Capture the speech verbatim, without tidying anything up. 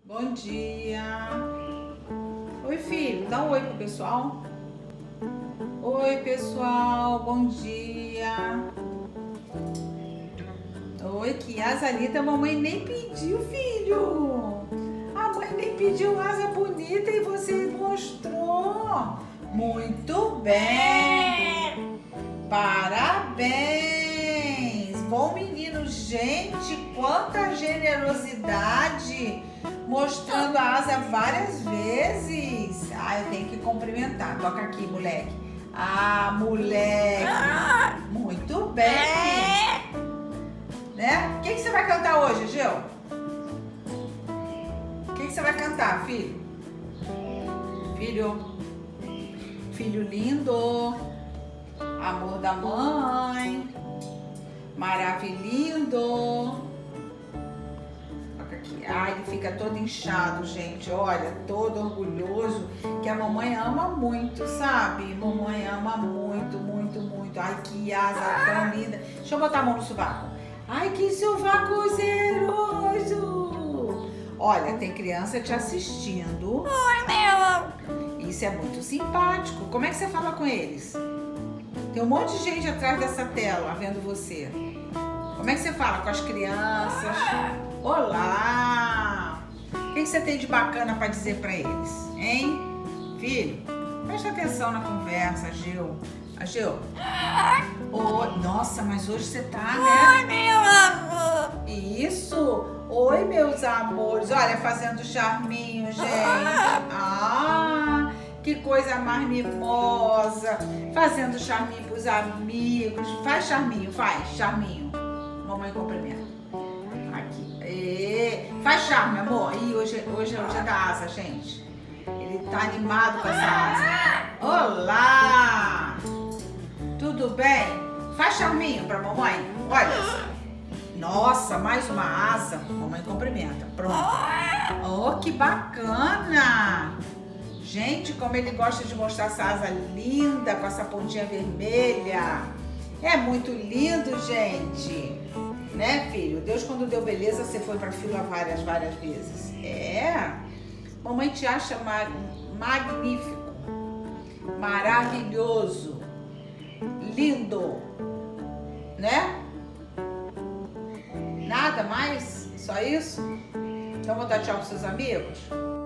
Bom dia. Oi, filho. Dá um oi pro pessoal. Oi, pessoal. Bom dia. Oi, que asa linda. A mamãe nem pediu, filho. A mãe nem pediu asa bonita e você mostrou. Muito bem. Parabéns. Bom menino. Gente, quanta generosidade. Mostrando a asa várias vezes. Ah, eu tenho que cumprimentar. Toca aqui, moleque. Ah, moleque. Muito bem. Né? O que, que você vai cantar hoje, Gil? O que, que você vai cantar, filho? Filho. Filho lindo. Amor da mãe. Maravilhindo. Ah, ele fica todo inchado, gente. Olha, todo orgulhoso. Que a mamãe ama muito, sabe? Mamãe ama muito, muito, muito. Ai, que asa tão linda. Deixa eu botar a mão no sovaco. Ai, que sovaco cheiroso. Olha, tem criança te assistindo. Oi, meu. Isso é muito simpático. Como é que você fala com eles? Tem um monte de gente atrás dessa tela vendo você. Como é que você fala com as crianças? Olá! O que você tem de bacana para dizer para eles? Hein? Filho, presta atenção na conversa, Gil. A Gil. Oh, nossa, mas hoje você tá, né? Oi, meu amor. Isso! Oi, meus amores. Olha, fazendo charminho, gente. Ah, que coisa mais mimosa. Fazendo charminho pros amigos. Faz charminho, faz charminho. Mamãe cumprimenta. Aqui. E... Faz charme, amor. Ih, hoje, hoje é o dia da asa, gente. Ele tá animado com essa asa. Olá! Tudo bem? Faz charminho pra mamãe. Olha. Nossa, mais uma asa. Mamãe cumprimenta. Pronto. Oh, que bacana! Gente, como ele gosta de mostrar essa asa linda com essa pontinha vermelha. É muito lindo, gente. Né, filho? Deus, quando deu beleza, você foi pra fila várias, várias vezes. É. Mamãe te acha mag magnífico. Maravilhoso. Lindo. Né? Nada mais? Só isso? Então vou dar tchau pros seus amigos?